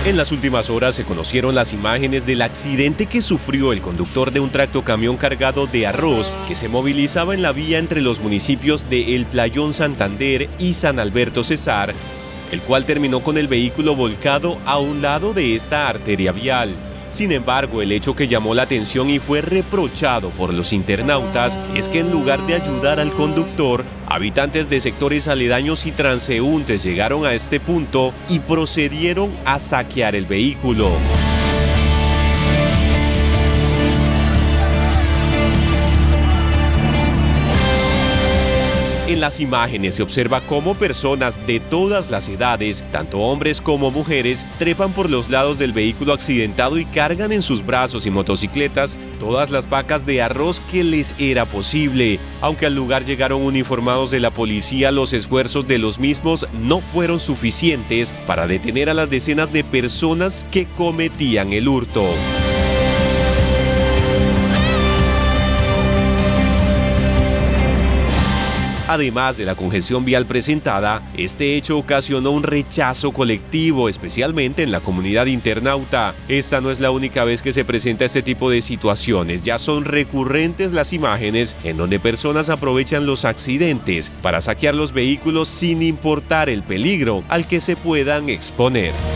En las últimas horas se conocieron las imágenes del accidente que sufrió el conductor de un tractocamión cargado de arroz que se movilizaba en la vía entre los municipios de El Playón Santander y San Alberto Cesar, el cual terminó con el vehículo volcado a un lado de esta arteria vial. Sin embargo, el hecho que llamó la atención y fue reprochado por los internautas es que en lugar de ayudar al conductor, habitantes de sectores aledaños y transeúntes llegaron a este punto y procedieron a saquear el vehículo. En las imágenes se observa cómo personas de todas las edades, tanto hombres como mujeres, trepan por los lados del vehículo accidentado y cargan en sus brazos y motocicletas todas las pacas de arroz que les era posible. Aunque al lugar llegaron uniformados de la policía, los esfuerzos de los mismos no fueron suficientes para detener a las decenas de personas que cometían el hurto. Además de la congestión vial presentada, este hecho ocasionó un rechazo colectivo, especialmente en la comunidad internauta. Esta no es la única vez que se presenta este tipo de situaciones, ya son recurrentes las imágenes en donde personas aprovechan los accidentes para saquear los vehículos sin importar el peligro al que se puedan exponer.